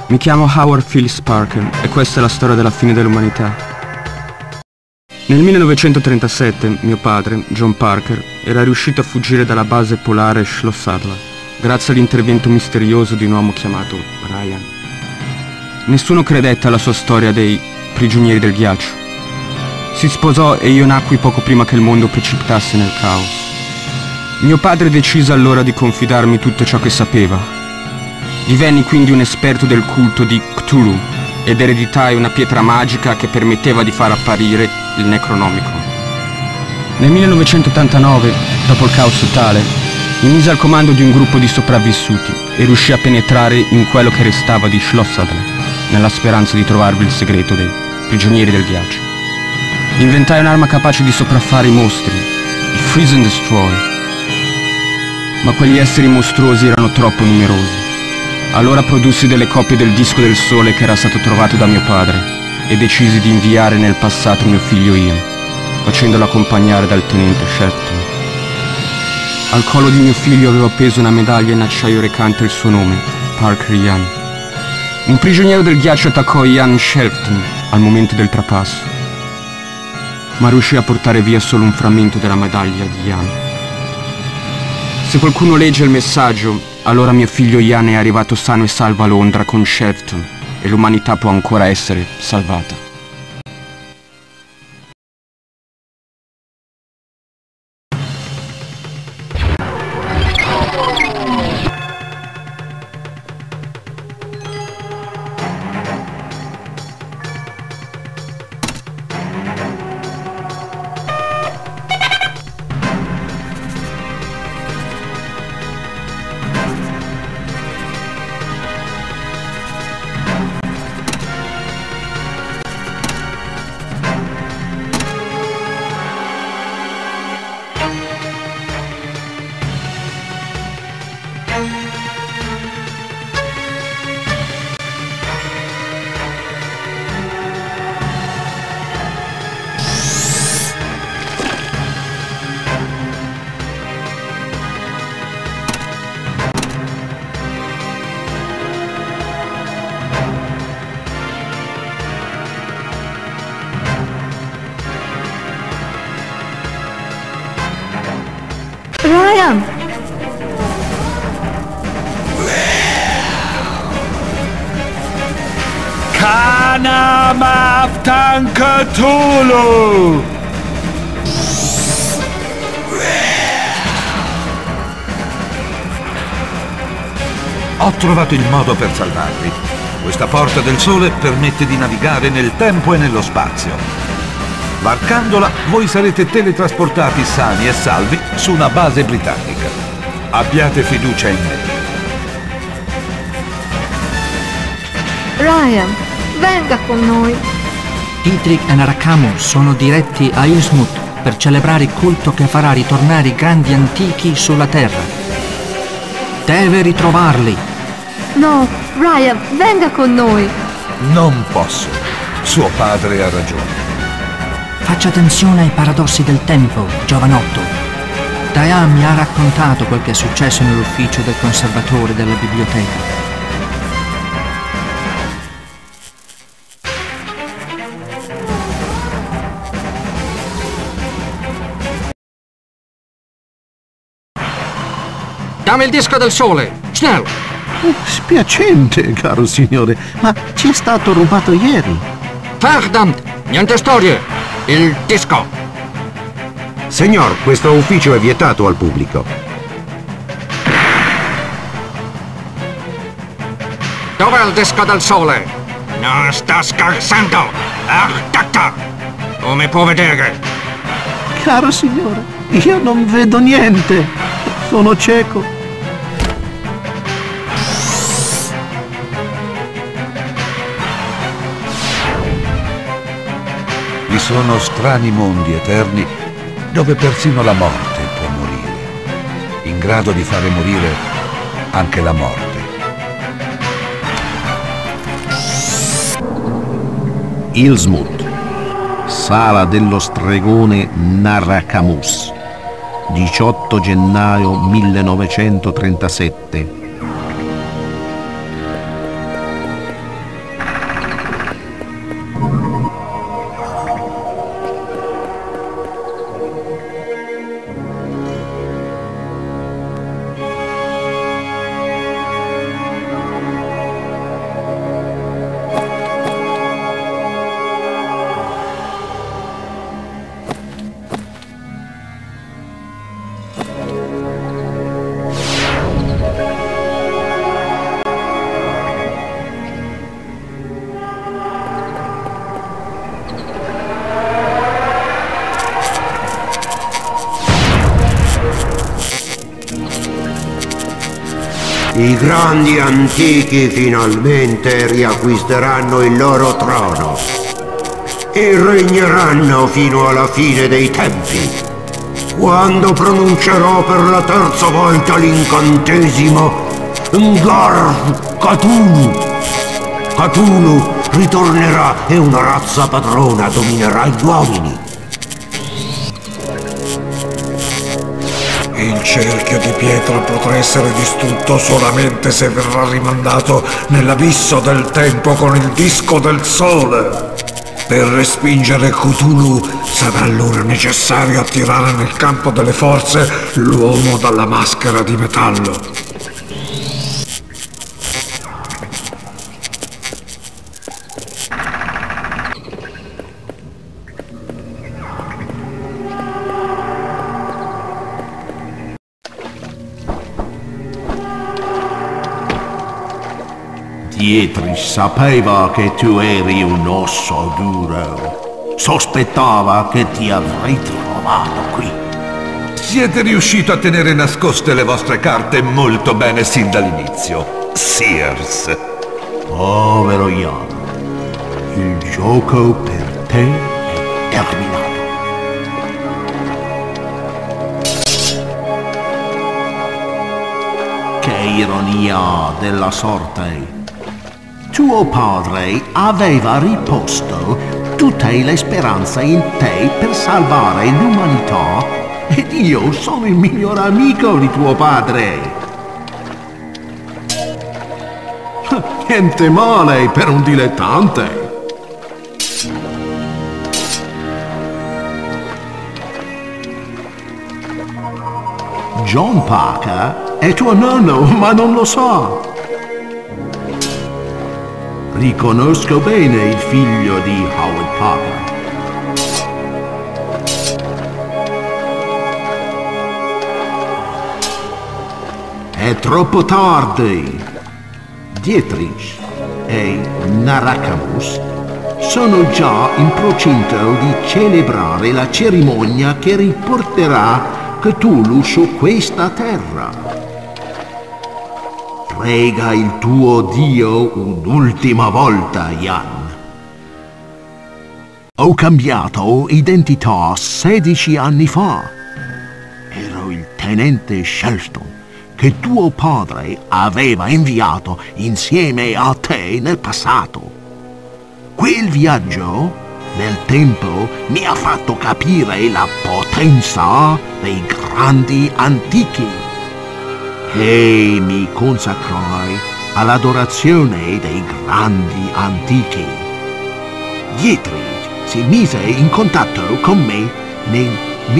Mi chiamo Howard Phillips Parker e questa è la storia della fine dell'umanità. Nel 1937 mio padre, John Parker, era riuscito a fuggire dalla base polare Schloss Adler, grazie all'intervento misterioso di un uomo chiamato Ryan. Nessuno credette alla sua storia dei prigionieri del ghiaccio. Si sposò e io nacqui poco prima che il mondo precipitasse nel caos. Mio padre decise allora di confidarmi tutto ciò che sapeva. Divenni quindi un esperto del culto di Cthulhu ed ereditai una pietra magica che permetteva di far apparire il Necronomicon. Nel 1989, dopo il caos totale, mi mise al comando di un gruppo di sopravvissuti e riuscì a penetrare in quello che restava di Schloss Adler, nella speranza di trovarvi il segreto dei prigionieri del ghiaccio. Inventai un'arma capace di sopraffare i mostri, i Freeze and Destroy. Ma quegli esseri mostruosi erano troppo numerosi. Allora produssi delle copie del disco del sole che era stato trovato da mio padre e decisi di inviare nel passato mio figlio Ian, facendolo accompagnare dal tenente Shelton. Al collo di mio figlio avevo appeso una medaglia in acciaio recante il suo nome, Parker Ian. Un prigioniero del ghiaccio attaccò Ian Shelton al momento del trapasso, ma riuscì a portare via solo un frammento della medaglia di Ian. Se qualcuno legge il messaggio, allora mio figlio Ian è arrivato sano e salvo a Londra con Shelton e l'umanità può ancora essere salvata. Ryan! Kana Maftan Cthulhu! Ho trovato il modo per salvarvi. Questa porta del sole permette di navigare nel tempo e nello spazio. Varcandola, voi sarete teletrasportati sani e salvi su una base britannica. Abbiate fiducia in me. Ryan, venga con noi. Dietrich e Narakamu sono diretti a Innsmouth per celebrare il culto che farà ritornare i grandi antichi sulla Terra. Deve ritrovarli. No, Ryan, venga con noi. Non posso. Suo padre ha ragione. Faccia attenzione ai paradossi del tempo, giovanotto. Diane mi ha raccontato quel che è successo nell'ufficio del conservatore della biblioteca. Dammi il disco del sole, snel! Spiacente, caro signore, ma ci è stato rubato ieri. Verdammt, niente storie! Il disco! Signor, questo ufficio è vietato al pubblico. Dov'è il disco del sole? Non sta scherzando! Doctor! Come può vedere? Caro signore, io non vedo niente. Sono cieco. Vi sono strani mondi eterni dove persino la morte può morire, in grado di fare morire anche la morte. Innsmouth, Sala dello stregone Narakamus, 18 gennaio 1937. I grandi antichi finalmente riacquisteranno il loro trono e regneranno fino alla fine dei tempi, quando pronuncerò per la terza volta l'incantesimo Ngar Cthulhu. Cthulhu ritornerà e una razza padrona dominerà gli uomini. Il cerchio di pietra potrà essere distrutto solamente se verrà rimandato nell'abisso del tempo con il disco del sole. Per respingere Cthulhu sarà allora necessario attirare nel campo delle forze l'uomo dalla maschera di metallo. Dietrich sapeva che tu eri un osso duro. Sospettava che ti avrei trovato qui. Siete riusciti a tenere nascoste le vostre carte molto bene sin dall'inizio, Sears. Povero Jan, il gioco per te è terminato. Che ironia della sorte. Tuo padre aveva riposto tutte le speranze in te per salvare l'umanità ed io sono il miglior amico di tuo padre. Niente male per un dilettante. John Parker è tuo nonno, ma non lo so. Riconosco bene il figlio di Howard Parker. È troppo tardi. Dietrich e Narakamus sono già in procinto di celebrare la cerimonia che riporterà Cthulhu su questa terra. Prega il tuo Dio un'ultima volta, Jan. Ho cambiato identità 16 anni fa. Ero il tenente Shelton che tuo padre aveva inviato insieme a te nel passato. Quel viaggio nel tempo mi ha fatto capire la potenza dei grandi antichi. E mi consacrai all'adorazione dei grandi antichi. Dietrich si mise in contatto con me nel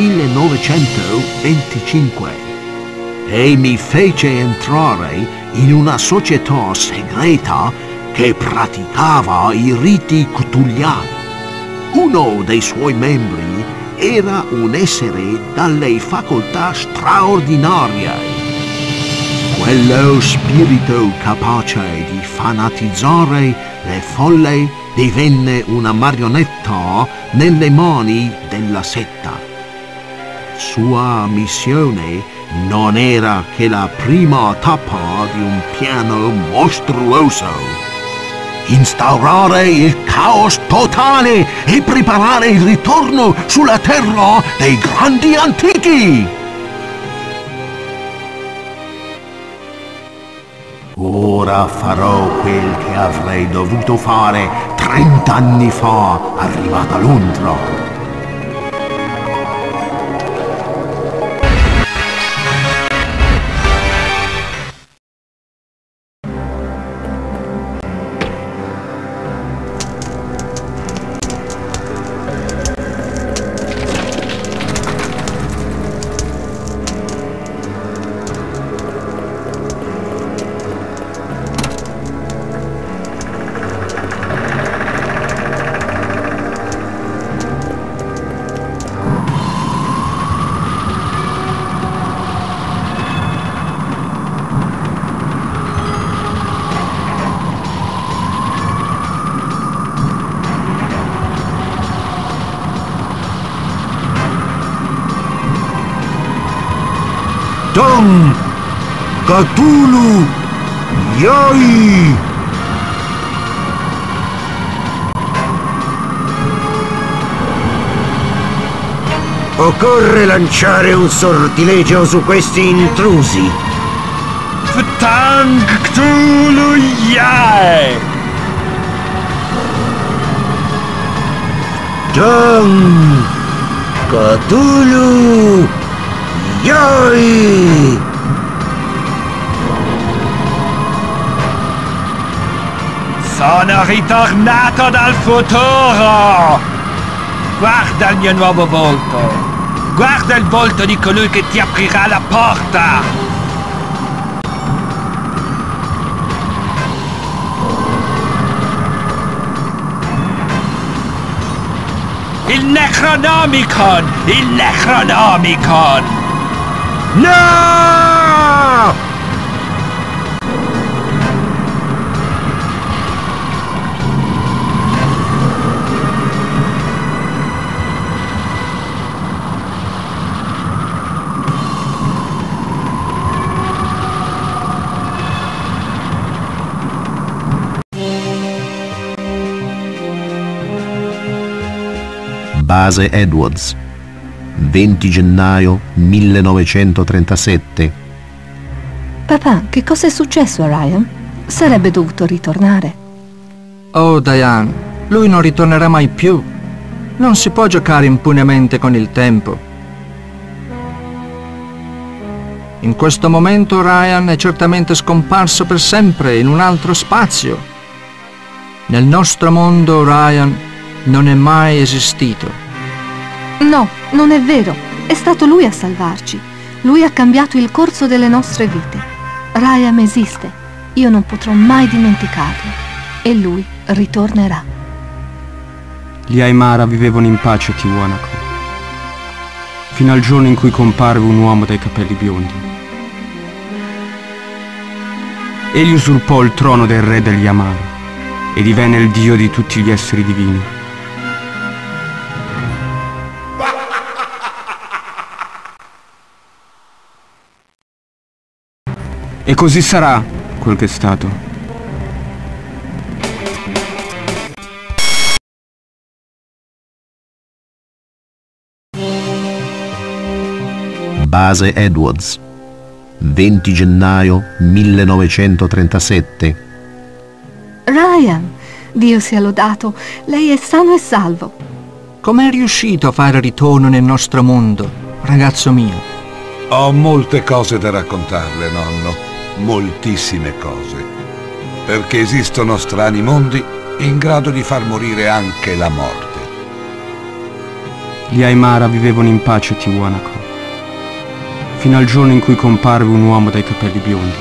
1925 e mi fece entrare in una società segreta che praticava i riti cthulhiani. Uno dei suoi membri era un essere dalle facoltà straordinarie. Quello spirito capace di fanatizzare le folle divenne una marionetta nelle mani della setta. Sua missione non era che la prima tappa di un piano mostruoso: instaurare il caos totale e preparare il ritorno sulla terra dei grandi antichi. Ora farò quel che avrei dovuto fare 30 anni fa, arrivato a Londra. Tom! Cthulhu Yoi! Occorre lanciare un sortilegio su questi intrusi. Ftang Cthulhu Yai! Ftang Cthulhu Yoi! Sono ritornato dal futuro! Guarda il mio nuovo volto! Guarda il volto di colui che ti aprirà la porta! Il Necronomicon! Il Necronomicon! No! Base Edwards, 20 gennaio 1937. Papà, che cosa è successo a Ryan? Sarebbe dovuto ritornare. Oh, Diane, lui non ritornerà mai più. Non si può giocare impunemente con il tempo. In questo momento Ryan è certamente scomparso per sempre in un altro spazio. Nel nostro mondo Ryan non è mai esistito. No, non è vero. È stato lui a salvarci. Lui ha cambiato il corso delle nostre vite. Ryan esiste. Io non potrò mai dimenticarlo. E lui ritornerà. Gli Aymara vivevano in pace a Tiwanaku, fino al giorno in cui comparve un uomo dai capelli biondi. Egli usurpò il trono del re degli Amara e divenne il dio di tutti gli esseri divini. E così sarà quel che è stato. Base Edwards, 20 gennaio 1937. Ryan, Dio sia lodato, lei è sano e salvo. Com'è riuscito a fare ritorno nel nostro mondo, ragazzo mio? Ho molte cose da raccontarle, nonno. Moltissime cose. Perché esistono strani mondi in grado di far morire anche la morte. Gli Aymara vivevano in pace a Tiwanaku, fino al giorno in cui comparve un uomo dai capelli biondi.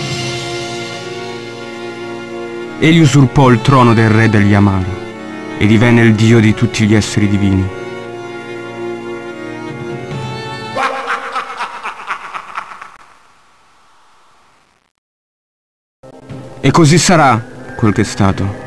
Egli usurpò il trono del re degli Amara e divenne il dio di tutti gli esseri divini. E così sarà quel che è stato.